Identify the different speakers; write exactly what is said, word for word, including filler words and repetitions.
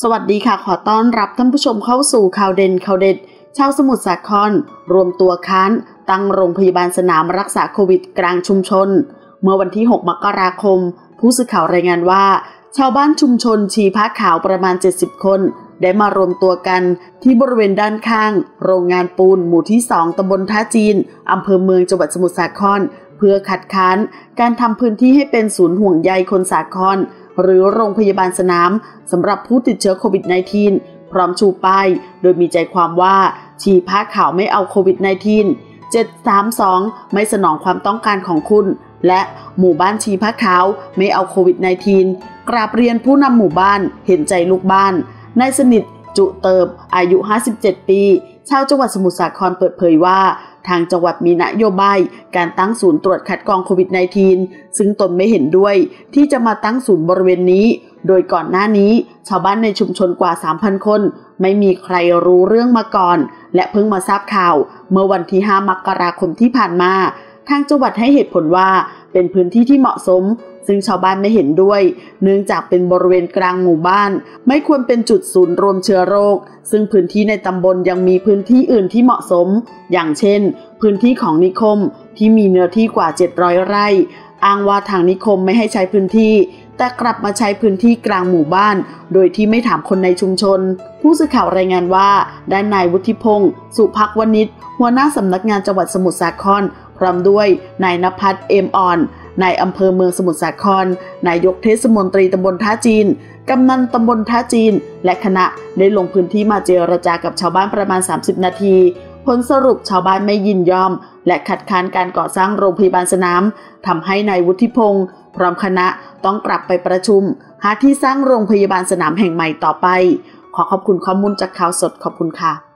Speaker 1: สวัสดีค่ะขอต้อนรับท่านผู้ชมเข้าสู่ข่าวเด่นข่าวเด็ดชาวสมุทรสาครรวมตัวค้านตั้งโรงพยาบาลสนามรักษาโควิดกลางชุมชนเมื่อวันที่หกมกราคมผู้สื่อข่าวรายงานว่าชาวบ้านชุมชนชีผ้าขาวประมาณเจ็ดสิบคนได้มารวมตัวกันที่บริเวณด้านข้างโรงงานปูนหมู่ที่สองตำบลท่าจีนอำเภอเมืองจังหวัดสมุทรสาครเพื่อคัดค้านการทำพื้นที่ให้เป็นศูนย์ห่วงใยคนสาครหรือโรงพยาบาลสนามสำหรับผู้ติดเชื้อโควิด สิบเก้า พร้อมชูป้ายโดยมีใจความว่าชีผ้าขาวไม่เอาโควิด สิบเก้า เจ็ด สาม สองไม่สนองความต้องการของคุณและหมู่บ้านชีผ้าขาวไม่เอาโควิด สิบเก้า กราบเรียนผู้นำหมู่บ้านเห็นใจลูกบ้านนายสนิทจุเติบอายุห้าสิบเจ็ดปีชาวจังหวัดสมุทรสาครเปิดเผยว่าทางจังหวัดมีนโยบายการตั้งศูนย์ตรวจคัดกรองโควิด สิบเก้า ซึ่งตนไม่เห็นด้วยที่จะมาตั้งศูนย์บริเวณนี้โดยก่อนหน้านี้ชาวบ้านในชุมชนกว่า สามพัน คนไม่มีใครรู้เรื่องมาก่อนและเพิ่งมาทราบข่าวเมื่อวันที่ห้ามกราคมที่ผ่านมาทางจังหวัดให้เหตุผลว่าเป็นพื้นที่ที่เหมาะสมซึ่งชาวบ้านไม่เห็นด้วยเนื่องจากเป็นบริเวณกลางหมู่บ้านไม่ควรเป็นจุดศูนย์รวมเชื้อโรคซึ่งพื้นที่ในตำบลยังมีพื้นที่อื่นที่เหมาะสมอย่างเช่นพื้นที่ของนิคมที่มีเนื้อที่กว่าเจ็ดร้อยไร่อ้างว่าทางนิคมไม่ให้ใช้พื้นที่แต่กลับมาใช้พื้นที่กลางหมู่บ้านโดยที่ไม่ถามคนในชุมชนผู้สื่อข่าวรายงานว่าด้านนายวุฒิพงศ์สุภักวณิชหัวหน้าสำนักงานจังหวัดสมุทรสาครพร้อมด้วยนายณภัทรเอมอ่อนนายอำเภอเมืองสมุทรสาครนายกเทศมนตรีตำบลท่าจีนกำนันตำบลท่าจีนและคณะได้ลงพื้นที่มาเจรจากับชาวบ้านประมาณสามสิบนาทีผลสรุปชาวบ้านไม่ยินยอมและคัดค้านการก่อสร้างโรงพยาบาลสนามทำให้นายวุฒิพงศ์พร้อมคณะต้องกลับไปประชุมหาที่สร้างโรงพยาบาลสนามแห่งใหม่ต่อไปขอขอบคุณข้อมูลจากข่าวสดขอบคุณค่ะ